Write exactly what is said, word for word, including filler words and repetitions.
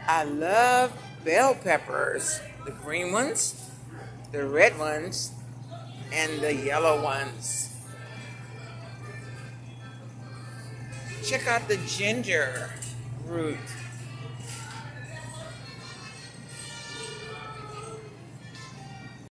I love bell peppers. The green ones, the red ones, and the yellow ones. Check out the ginger root.